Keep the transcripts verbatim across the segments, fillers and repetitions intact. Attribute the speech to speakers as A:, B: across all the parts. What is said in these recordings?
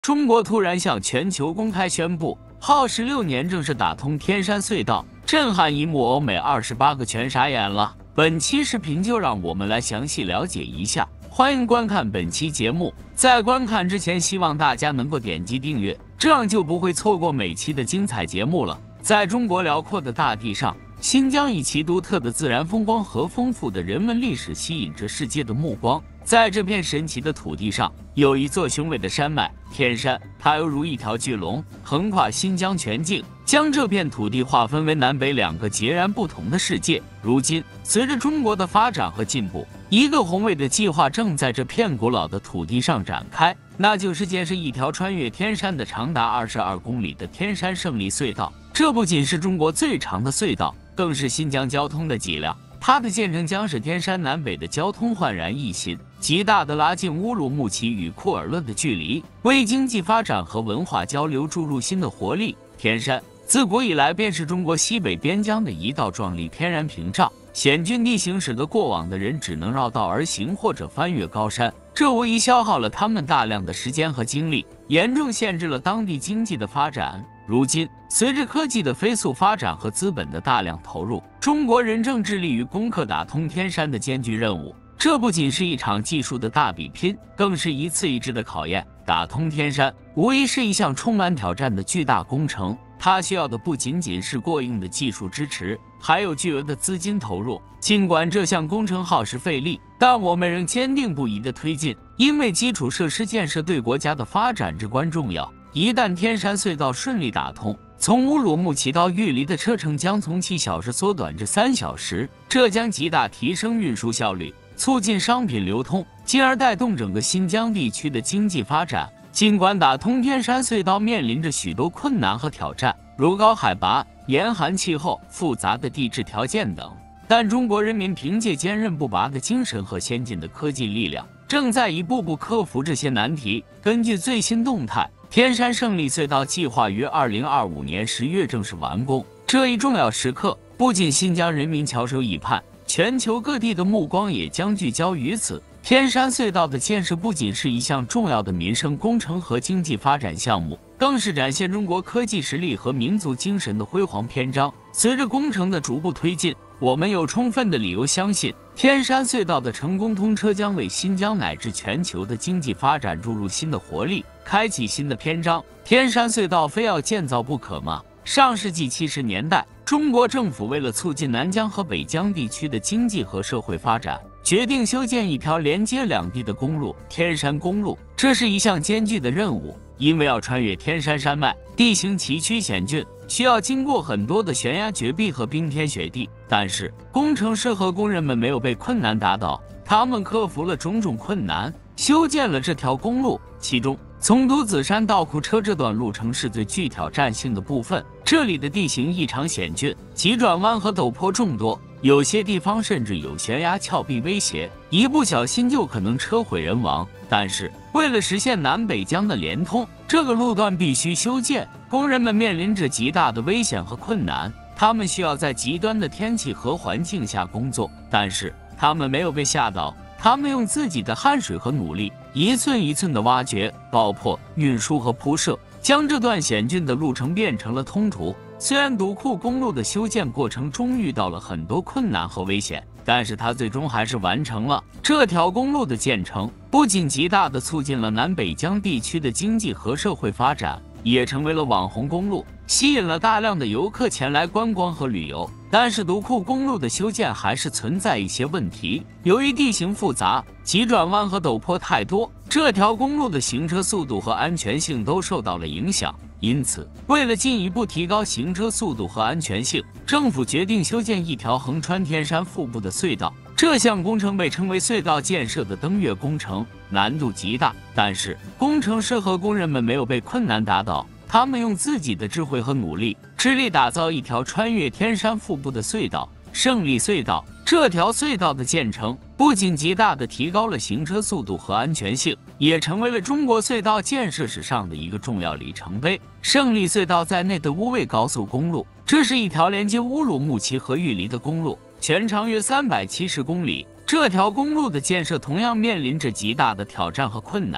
A: 中国突然向全球公开宣布，耗时六年正式打通天山隧道，震撼一幕，欧美二十八个全傻眼了。本期视频就让我们来详细了解一下，欢迎观看本期节目。在观看之前，希望大家能够点击订阅，这样就不会错过每期的精彩节目了。在中国辽阔的大地上，新疆以其独特的自然风光和丰富的人文历史吸引着世界的目光。在这片神奇的土地上，有一座雄伟的山脉——天山，它犹如一条巨龙，横跨新疆全境，将这片土地划分为南北两个截然不同的世界。如今，随着中国的发展和进步，一个宏伟的计划正在这片古老的土地上展开，那就是建设一条穿越天山的长达二十二公里的天山胜利隧道。这不仅是中国最长的隧道，更是新疆交通的脊梁。它的建成将使天山南北的交通焕然一新，极大地拉近乌鲁木齐与库尔勒的距离，为经济发展和文化交流注入新的活力。天山自古以来便是中国西北边疆的一道壮丽天然屏障，险峻地形使得过往的人只能绕道而行或者翻越高山，这无疑消耗了他们大量的时间和精力，严重限制了当地经济的发展。如今，随着科技的飞速发展和资本的大量投入，中国人正致力于攻克打通天山的艰巨任务。这不仅是一场技术的大比拼，更是一次一次的考验。打通天山无疑是一项充满挑战的巨大工程，它需要的不仅仅是过硬的技术支持，还有巨额的资金投入。尽管这项工程耗时费力，但我们仍坚定不移地推进，因为基础设施建设对国家的发展至关重要。一旦天山隧道顺利打通，从乌鲁木齐到玉梨的车程将从七小时缩短至三小时，这将极大提升运输效率，促进商品流通，进而带动整个新疆地区的经济发展。尽管打通天山隧道面临着许多困难和挑战，如高海拔、严寒气候、复杂的地质条件等，但中国人民凭借坚韧不拔的精神和先进的科技力量，正在一步步克服这些难题。根据最新动态，天山胜利隧道计划于二零二五年十月正式完工。这一重要时刻，不仅新疆人民翘首以盼，全球各地的目光也将聚焦于此。天山隧道的建设不仅是一项重要的民生工程和经济发展项目，更是展现中国科技实力和民族精神的辉煌篇章。随着工程的逐步推进，我们有充分的理由相信，天山隧道的成功通车将为新疆乃至全球的经济发展注入新的活力，开启新的篇章。天山隧道非要建造不可吗？上世纪七十年代，中国政府为了促进南疆和北疆地区的经济和社会发展，决定修建一条连接两地的公路——天山公路。这是一项艰巨的任务，因为要穿越天山山脉，地形崎岖险峻，需要经过很多的悬崖绝壁和冰天雪地。但是，工程师和工人们没有被困难打倒，他们克服了种种困难，修建了这条公路。其中，从独子山到库车这段路程是最具挑战性的部分，这里的地形异常险峻，急转弯和陡坡众多，有些地方甚至有悬崖峭壁威胁，一不小心就可能车毁人亡。但是，为了实现南北疆的连通，这个路段必须修建，工人们面临着极大的危险和困难，他们需要在极端的天气和环境下工作，但是他们没有被吓倒，他们用自己的汗水和努力，一寸一寸的挖掘、爆破、运输和铺设，将这段险峻的路程变成了通途。虽然独库公路的修建过程中遇到了很多困难和危险，但是它最终还是完成了。这条公路的建成不仅极大地促进了南北疆地区的经济和社会发展，也成为了网红公路，吸引了大量的游客前来观光和旅游。但是独库公路的修建还是存在一些问题，由于地形复杂，急转弯和陡坡太多，这条公路的行车速度和安全性都受到了影响。因此，为了进一步提高行车速度和安全性，政府决定修建一条横穿天山腹部的隧道。这项工程被称为隧道建设的登月工程，难度极大，但是工程师和工人们没有被困难打倒，他们用自己的智慧和努力，致力打造一条穿越天山腹部的隧道——胜利隧道。这条隧道的建成不仅极大地提高了行车速度和安全性，也成为了中国隧道建设史上的一个重要里程碑。胜利隧道在内的乌卫高速公路，这是一条连接乌鲁木齐和玉梨的公路，全长约三百七十公里。这条公路的建设同样面临着极大的挑战和困难，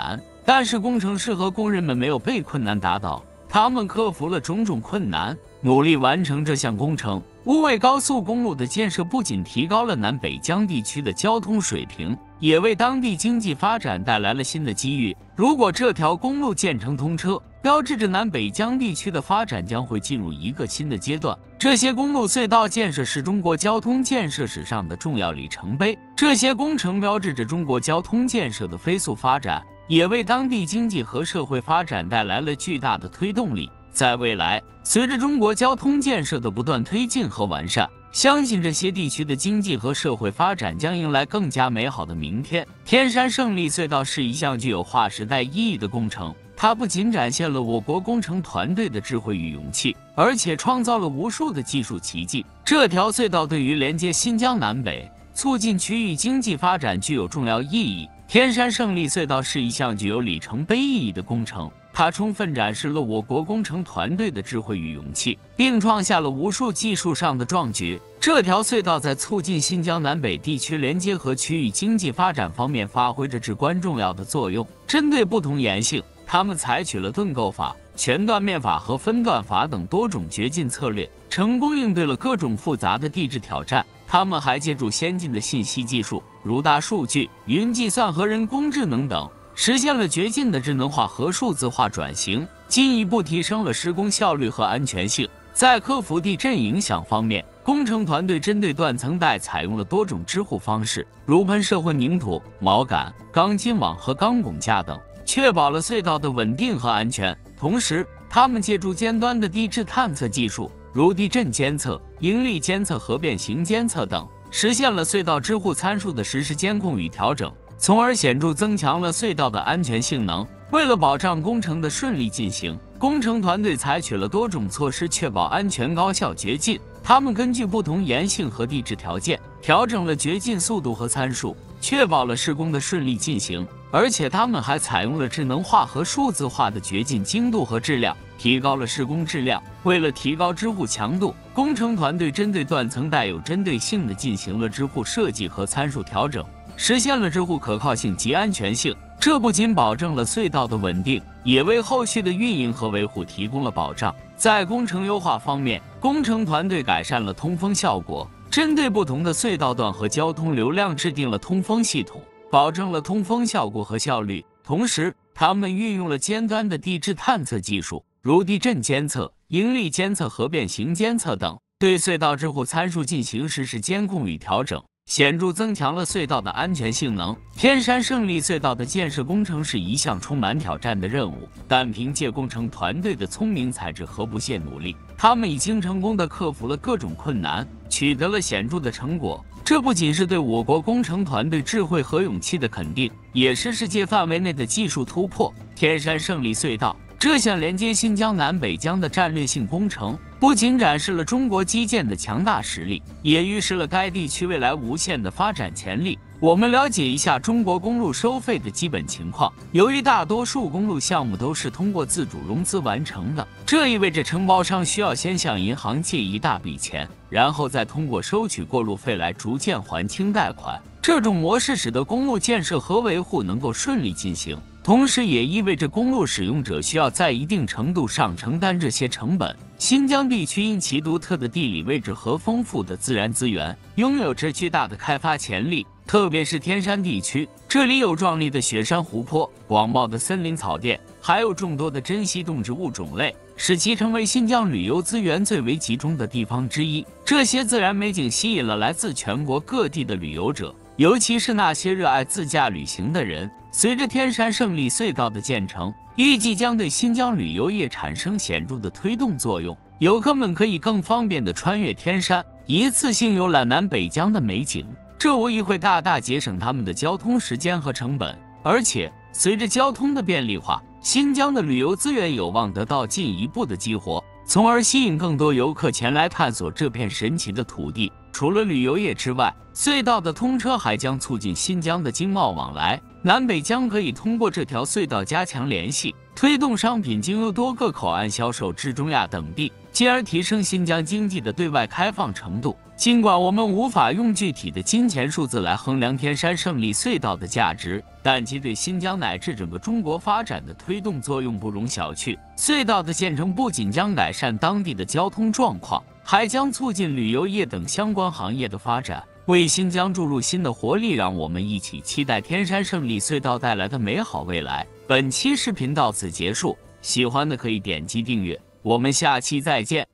A: 但是工程师和工人们没有被困难打倒，他们克服了种种困难，努力完成这项工程。乌卫高速公路的建设不仅提高了南北疆地区的交通水平，也为当地经济发展带来了新的机遇。如果这条公路建成通车，标志着南北疆地区的发展将会进入一个新的阶段。这些公路隧道建设是中国交通建设史上的重要里程碑，这些工程标志着中国交通建设的飞速发展，也为当地经济和社会发展带来了巨大的推动力。在未来，随着中国交通建设的不断推进和完善，相信这些地区的经济和社会发展将迎来更加美好的明天。天山胜利隧道是一项具有划时代意义的工程，它不仅展现了我国工程团队的智慧与勇气，而且创造了无数的技术奇迹。这条隧道对于连接新疆南北、促进区域经济发展具有重要意义。天山胜利隧道是一项具有里程碑意义的工程，它充分展示了我国工程团队的智慧与勇气，并创下了无数技术上的壮举。这条隧道在促进新疆南北地区连接和区域经济发展方面发挥着至关重要的作用。针对不同岩性，他们采取了盾构法、全断面法和分段法等多种掘进策略，成功应对了各种复杂的地质挑战。他们还借助先进的信息技术，如大数据、云计算和人工智能等，实现了掘进的智能化和数字化转型，进一步提升了施工效率和安全性。在克服地震影响方面，工程团队针对断层带采用了多种支护方式，如喷射混凝土、锚杆、钢筋网和钢拱架等，确保了隧道的稳定和安全。同时，他们借助尖端的地质探测技术，如地震监测、应力监测和变形监测等，实现了隧道支护参数的实时监控与调整，从而显著增强了隧道的安全性能。为了保障工程的顺利进行，工程团队采取了多种措施，确保安全高效掘进。他们根据不同岩性和地质条件，调整了掘进速度和参数，确保了施工的顺利进行。而且他们还采用了智能化和数字化的掘进精度和质量，提高了施工质量。为了提高支护强度，工程团队针对断层带有针对性地进行了支护设计和参数调整，实现了支护可靠性及安全性。这不仅保证了隧道的稳定，也为后续的运营和维护提供了保障。在工程优化方面，工程团队改善了通风效果，针对不同的隧道段和交通流量制定了通风系统，保证了通风效果和效率。同时，他们运用了尖端的地质探测技术，如地震监测、应力监测和变形监测等，对隧道支护参数进行实时监控与调整，显著增强了隧道的安全性能。天山胜利隧道的建设工程是一项充满挑战的任务，但凭借工程团队的聪明才智和不懈努力，他们已经成功地克服了各种困难，取得了显著的成果。这不仅是对我国工程团队智慧和勇气的肯定，也是世界范围内的技术突破。天山胜利隧道这项连接新疆南北疆的战略性工程，不仅展示了中国基建的强大实力，也预示了该地区未来无限的发展潜力。我们了解一下中国公路收费的基本情况。由于大多数公路项目都是通过自主融资完成的，这意味着承包商需要先向银行借一大笔钱，然后再通过收取过路费来逐渐还清贷款。这种模式使得公路建设和维护能够顺利进行，同时也意味着公路使用者需要在一定程度上承担这些成本。新疆地区因其独特的地理位置和丰富的自然资源，拥有着巨大的开发潜力。特别是天山地区，这里有壮丽的雪山湖泊、广袤的森林草甸，还有众多的珍稀动植物种类，使其成为新疆旅游资源最为集中的地方之一。这些自然美景吸引了来自全国各地的旅游者，尤其是那些热爱自驾旅行的人。随着天山胜利隧道的建成，预计将对新疆旅游业产生显著的推动作用。游客们可以更方便地穿越天山，一次性游览南北疆的美景，这无疑会大大节省他们的交通时间和成本。而且，随着交通的便利化，新疆的旅游资源有望得到进一步的激活，从而吸引更多游客前来探索这片神奇的土地。除了旅游业之外，隧道的通车还将促进新疆的经贸往来。南北疆可以通过这条隧道加强联系，推动商品经由多个口岸销售至中亚等地，进而提升新疆经济的对外开放程度。 尽管我们无法用具体的金钱数字来衡量天山胜利隧道的价值，但其对新疆乃至整个中国发展的推动作用不容小觑。隧道的建成不仅将改善当地的交通状况，还将促进旅游业等相关行业的发展，为新疆注入新的活力。让我们一起期待天山胜利隧道带来的美好未来。本期视频到此结束，喜欢的可以点击订阅，我们下期再见。